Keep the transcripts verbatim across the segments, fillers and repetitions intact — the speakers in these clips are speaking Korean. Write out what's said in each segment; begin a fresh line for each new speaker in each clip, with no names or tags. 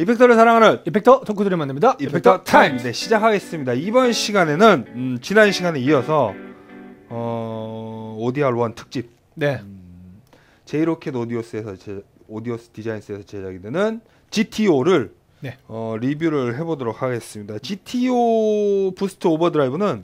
이펙터를 사랑하는
이펙터 덕후들을 만납니다.
이펙터,
이펙터
타임.
타임.
네, 시작하겠습니다. 이번 시간에는 음, 지난 시간에 이어서 어, 오디알 원 특집
네.
음, 제이로켓 오디오스에서 제, 오디오스 디자인스에서 제작이 되는 지티오를
네.
어, 리뷰를 해보도록 하겠습니다. 지티오 부스트 오버드라이브는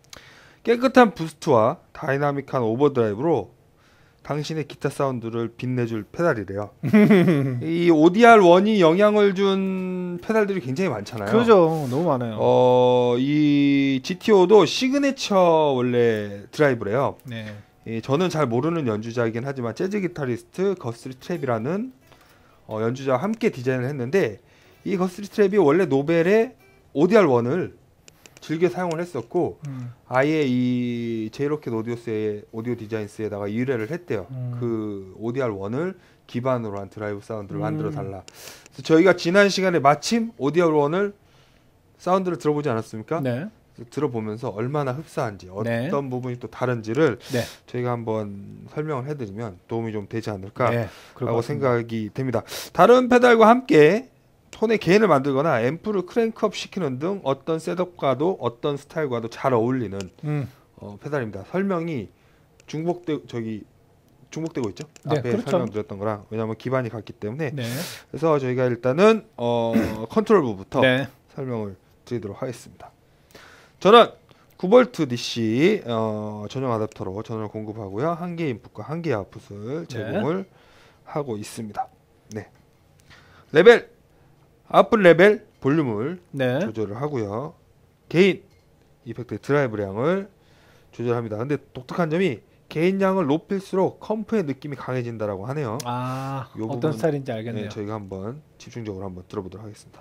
깨끗한 부스트와 다이나믹한 오버드라이브로 당신의 기타 사운드를 빛내줄 페달이래요. 이 오디알 원이 영향을 준 페달들이 굉장히 많잖아요.
그죠. 너무 많아요.
어, 이 지티오도 시그니처 원래 드라이브래요.
네.
예, 저는 잘 모르는 연주자이긴 하지만 재즈 기타리스트 거스리 트랩이라는 어, 연주자와 함께 디자인을 했는데, 이 거스리 트랩이 원래 노벨의 오디알 원을 즐겨 사용을 했었고
음.
아예 이 제이로켓 오디오스의 오디오 디자인스에다가 의뢰를 했대요.
음.
그 오디알 원을 기반으로 한 드라이브 사운드를
음.
만들어 달라. 그래서 저희가 지난 시간에 마침 오디알 원을 사운드를 들어보지 않았습니까?
네.
들어보면서 얼마나 흡사한지, 어떤
네.
부분이 또 다른지를
네.
저희가 한번 설명을 해드리면 도움이 좀 되지 않을까
네.
라고 생각이 됩니다. 다른 페달과 함께 톤의 개인을 만들거나 앰프를 크랭크업 시키는 등 어떤 셋업과도 어떤 스타일과도 잘 어울리는
음.
어, 페달입니다. 설명이 중복되 저기 중복되고 있죠.
네,
앞에
그렇죠.
설명드렸던 거랑, 왜냐하면 기반이 같기 때문에.
네.
그래서 저희가 일단은 어, 컨트롤부부터
네.
설명을 드리도록 하겠습니다. 저는 구 볼트 디씨 어, 전용 어댑터로 전원을 공급하고요. 한 개의 인풋과 한 개의 아웃풋을 제공을 네. 하고 있습니다. 네. 레벨 아웃풋 레벨 볼륨을
네.
조절을 하고요. 개인 이펙트 드라이브량을 조절합니다. 근데 독특한 점이 개인량을 높일수록 컴프의 느낌이 강해진다라고 하네요.
아,
요
어떤
부분,
스타일인지 알겠네요.
네, 저희가 한번 집중적으로 한번 들어보도록 하겠습니다.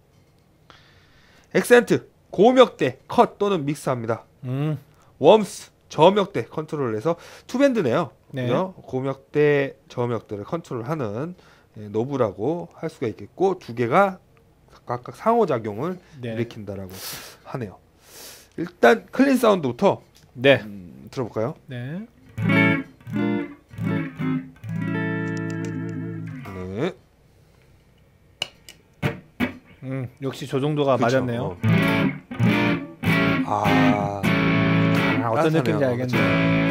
액센트 고음역대 컷 또는 믹스합니다.
음.
웜스 저음역대 컨트롤을 해서 투밴드네요.
네.
그죠? 고음역대 저음역대를 컨트롤하는 예, 노브라고 할 수가 있겠고, 두 개가 각각 상호작용을
네.
일으킨다라고 하네요. 일단 클린 사운드부터
네.
음, 들어볼까요?
네.
네.
음, 역시 저 정도가
그쵸,
맞았네요.
어. 아,
아, 어떤 느낌인지
따뜻하네요.
알겠네요.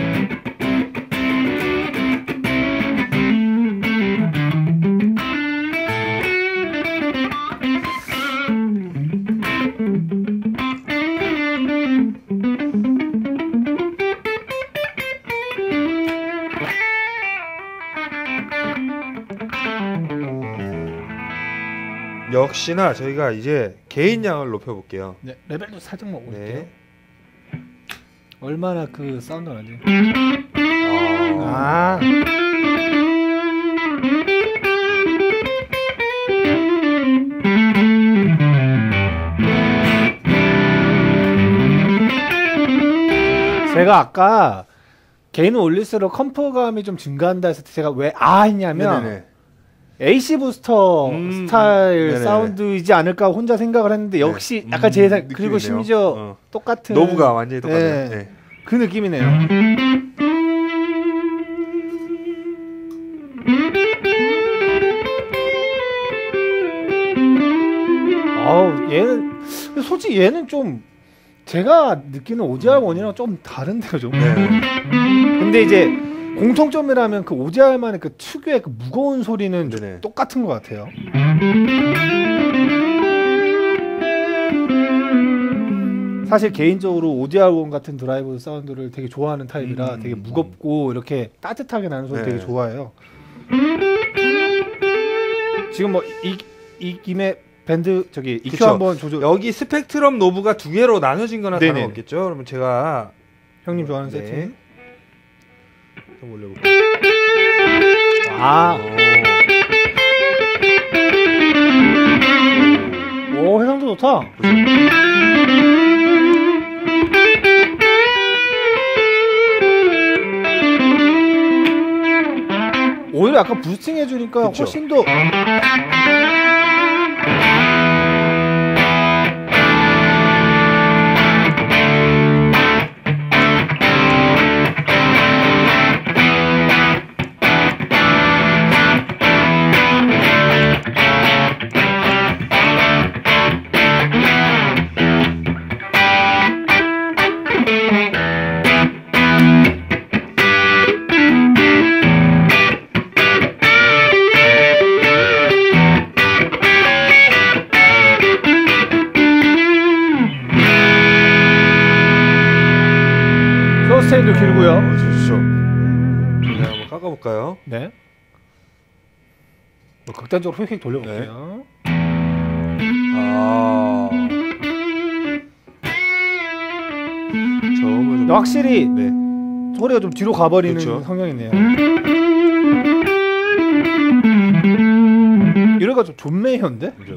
역시나 저희가 이제 개인량을 높여볼게요.
네, 레벨도 살짝만 올릴게요.
네.
얼마나 그 사운드가 나지?
아.
아. 제가 아까 개인을 올릴수록 컴포감이 좀 증가한다 해서 제가 왜 아 했냐면
네네네.
에이씨 부스터
음,
스타일
네네.
사운드이지 않을까 혼자 생각을 했는데, 역시
네.
약간 제 예상,
음,
그리고
느낌이네요.
심지어
어.
똑같은
노브가 완전히 똑같네요.
네.
네.
그 느낌이네요. 아우, 얘는 솔직히 얘는 좀 제가 느끼는 오지알 원이랑 좀 다른데요, 좀.
네.
근데 이제 공통점이라면 그 오지알만의 그 특유의 그 무거운 소리는
네네.
똑같은 것 같아요. 사실 개인적으로 오디알 원 같은 드라이브 사운드를 되게 좋아하는 타입이라
음.
되게 무겁고 이렇게 따뜻하게 나는 소리
네.
되게 좋아해요. 지금 뭐 이 이 김에 밴드 저기 이큐
그쵸.
한번 조절.
여기 스펙트럼 노브가 두 개로 나눠진 거나
네네.
다름없겠죠. 그러면 제가
형님 좋아하는
네.
세팅.
좀 올려볼게요.
아,
오.
오, 해상도 좋다. 오히려 약간 부스팅 해주니까
그쵸.
훨씬 더. S차인도 길고요.
어, 좋죠. 네, 한번 깎아볼까요?
네. 뭐 극단적으로 휙휙 돌려볼게요.
아. 저음을 좀
확실히
네.
소리가 좀 뒤로 가버리는
그렇죠.
성향이네요. 이래가 좀 존메이어인데?
그죠.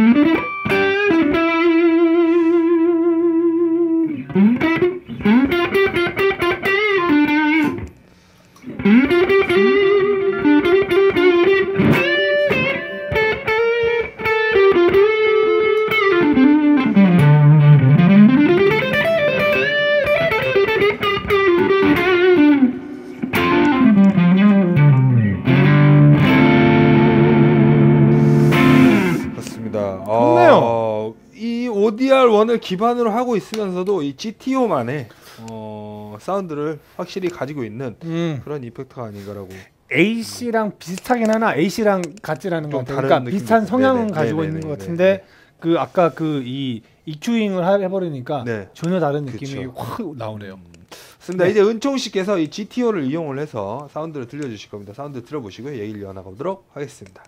어, 이 오디알원을 기반으로 하고 있으면서도 이 지티오만의 어, 사운드를 확실히 가지고 있는
음.
그런 이펙트가 아닌가라고.
에이씨랑 비슷하긴 하나 에이씨랑 같지라는 것 같아요. 그러니까 비슷한 성향은 네네. 가지고 네네. 있는 것 같은데 네네. 그 아까 그 이 이큐잉을 해버리니까 네. 전혀 다른 느낌이 그쵸. 확 나오네요. 음.
맞습니다. 네. 이제 은총 씨께서 이 지티오를 이용을 해서 사운드를 들려주실 겁니다. 사운드 들어보시고요. 얘기를 이어나가 보도록 하겠습니다.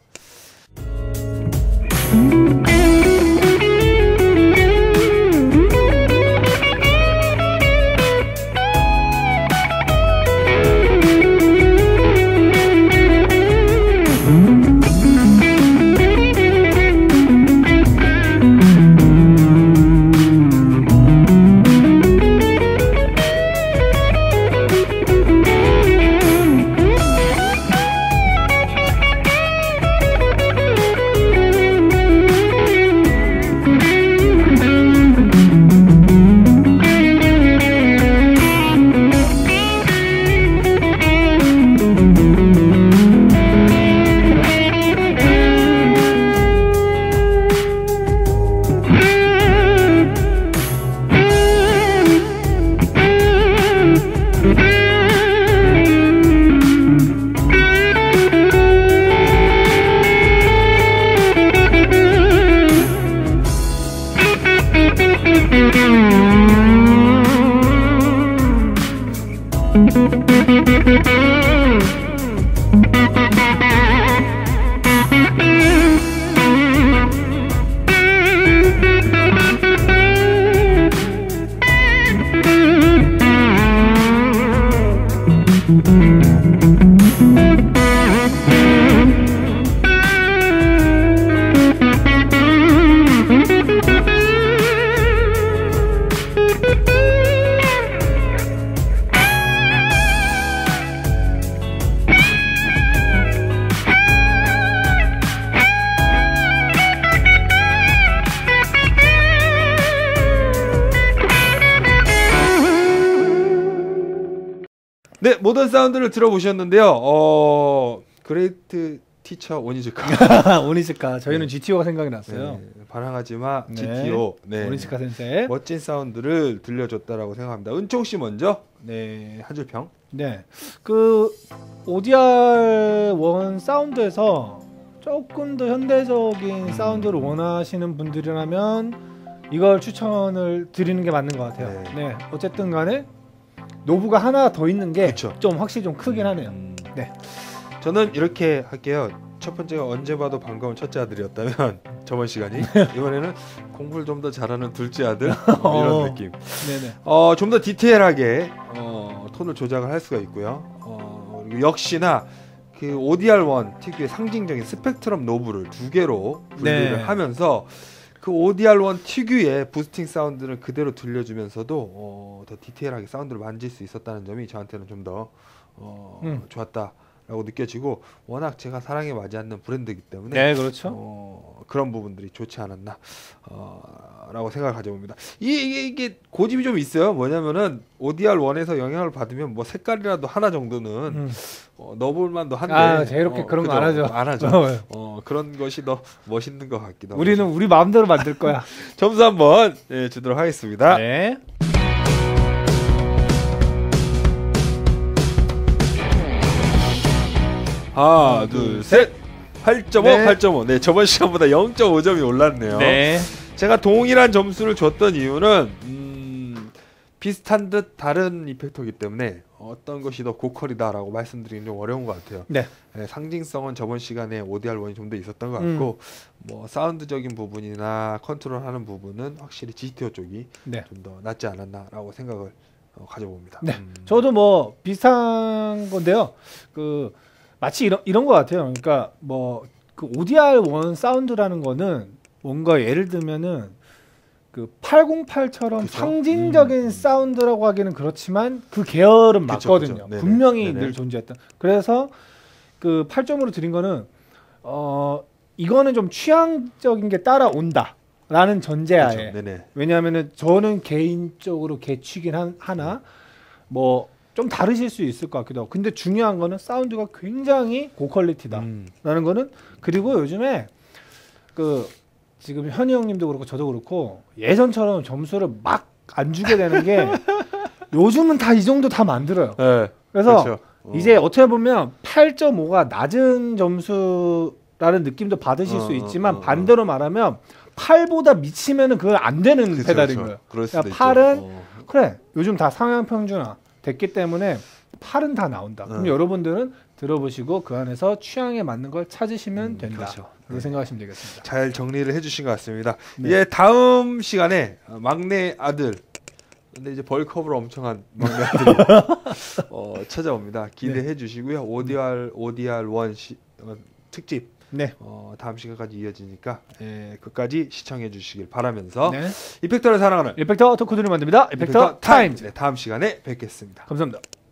네, 모던 사운드를 들어보셨는데요. 어, 그레이트 티처 오니즈카.
오니즈카. 저희는 네. 지티오가 생각이 났어요.
네, 반항하지마 네. 지티오. 네.
오니즈카 센세.
멋진 사운드를 들려줬다라고 생각합니다. 은총 씨 먼저. 네, 한 줄 평.
네. 그 오디알 원 사운드에서 조금 더 현대적인 사운드를 원하시는 분들이라면 이걸 추천을 드리는 게 맞는 것 같아요. 네. 네. 어쨌든 간에 노브가 하나 더 있는 게 좀 확실히 좀 크긴 하네요. 음. 네.
저는 이렇게 할게요. 첫 번째가 언제 봐도 반가운 첫째 아들이었다면 저번 시간이 이번에는 공부를 좀 더 잘하는 둘째 아들 뭐 이런
어.
느낌.
네네.
어, 좀 더 디테일하게 어, 톤을 조작을 할 수가 있고요. 어, 그리고 역시나 그 오디알 원 특유의 상징적인 스펙트럼 노브를 두 개로 분리를
네.
하면서 그 오디알 원 특유의 부스팅 사운드를 그대로 들려주면서도 어, 더 디테일하게 사운드를 만질 수 있었다는 점이 저한테는 좀 더 어,
음.
좋았다라고 느껴지고 워낙 제가 사랑에 맞지 않는 브랜드이기 때문에
네, 그렇죠.
어, 그런 부분들이 좋지 않았나 어, 라고 생각을 가져봅니다. 이게, 이게, 이게 고집이 좀 있어요. 뭐냐면은 오디알 원에서 영향을 받으면 뭐 색깔이라도 하나 정도는 음. 어, 넣어볼 만도 한데
아, 자유롭게
어,
그런 거 안 하죠.
안 하죠. 어, 그런 것이 더 멋있는 것 같기도 하고.
우리는 우리 마음대로 만들 거야.
점수 한번 예, 주도록 하겠습니다.
네.
하나, 둘, 셋. 팔 점 오,
네.
팔 점 오. 네, 저번 시간보다 영 점 오 점이 올랐네요.
네.
제가 동일한 점수를 줬던 이유는 음, 비슷한 듯 다른 이펙터이기 때문에 어떤 것이 더 고퀄이다라고 말씀드리기 좀 어려운 것 같아요.
네.
네, 상징성은 저번 시간에 오디알 원이 좀 더 있었던 것 같고
음.
뭐 사운드적인 부분이나 컨트롤하는 부분은 확실히 지티오 쪽이
네.
좀 더 낫지 않았나라고 생각을 어, 가져봅니다.
네.
음.
저도 뭐 비슷한 건데요. 그 마치 이런 이런 것 같아요. 그러니까 뭐 그 오디알 원 사운드라는 거는 뭔가 예를 들면은 그 팔공팔처럼
그쵸?
상징적인
음.
사운드라고 하기는 그렇지만 그 계열은
그쵸,
맞거든요.
그쵸. 네네.
분명히
네네.
늘 존재했다. 그래서 그 팔 점으로 드린 거는 어 이거는 좀 취향적인 게 따라온다라는 전제하에.
그렇죠. 네네.
왜냐하면은 저는 개인적으로 개취긴 한, 하나 뭐 좀 다르실 수 있을 것 같기도 하고. 근데 중요한 거는 사운드가 굉장히 고퀄리티다라는
음.
거는. 그리고 요즘에 그 지금 현희 형님도 그렇고 저도 그렇고 예전처럼 점수를 막 안 주게 되는 게 요즘은 다 이 정도 다 만들어요.
네.
그래서
그렇죠. 어.
이제 어떻게 보면 팔 점 오가 낮은 점수라는 느낌도 받으실
어,
수 있지만
어, 어,
반대로 말하면 팔보다 미치면은 그건 안 되는
그쵸,
페달인
그쵸.
거예요.
그럴 수도
그러니까
있죠.
팔은
어.
그래 요즘 다 상향 평준화 됐기 때문에 팔은 다 나온다. 그럼
음.
여러분들은 들어보시고 그 안에서 취향에 맞는 걸 찾으시면
음,
된다.
그렇죠.
그렇게
네.
생각하시면 되겠습니다.
잘 정리를 해주신 것 같습니다.
네.
이제 다음 시간에 막내 아들, 근데 이제 벌크업을 엄청한 막내 아들이 어, 찾아옵니다. 기대해
네.
주시고요. 오디알 오디알 원 시, 어, 특집
네.
어, 다음 시간까지 이어지니까 예, 끝까지 시청해 주시길 바라면서
네.
이펙터를 사랑하는
이펙터 토크들을 만듭니다. 이펙터, 타임.
네, 다음 시간에 뵙겠습니다.
감사합니다.